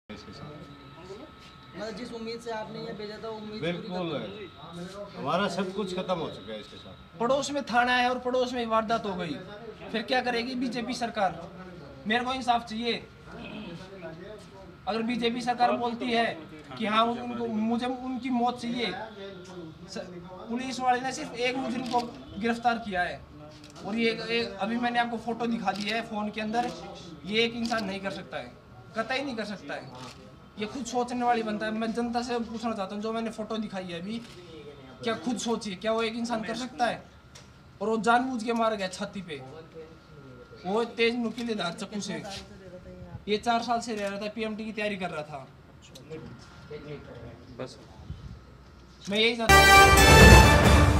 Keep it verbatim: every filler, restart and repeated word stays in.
मतलब जिस उम्मीद से आपने ये भेजा था उम्मीद बिल्कुल है, हमारा सब कुछ खत्म हो चुका है इसके साथ। पड़ोस में थाना है और पड़ोस में वारदात हो गई, फिर क्या करेगी बीजेपी सरकार? मेरे को इंसाफ चाहिए। अगर बीजेपी सरकार बोलती है कि हाँ उनको मुझे उनकी मौत चाहिए, पुलिस वाले ने सिर्फ एक मुजरिम को गिरफ्तार किया है और ये एक, अभी मैंने आपको फोटो दिखा दी है फोन के अंदर, ये एक इंसान नहीं कर सकता है, कतई नहीं कर सकता है। ये खुद सोचने वाली बनता है। मैं जनता से पूछना चाहता हूँ, जो मैंने फोटो दिखाई है अभी, क्या खुद सोचिए क्या वो एक इंसान कर सकता है? और वो जानबूझ के मार गया छाती पे, वो तेज नुकीले धार चाकू से। ये चार साल से रह रहा था, पीएमटी की तैयारी कर रहा था। बस मैं यही चाहता हूँ।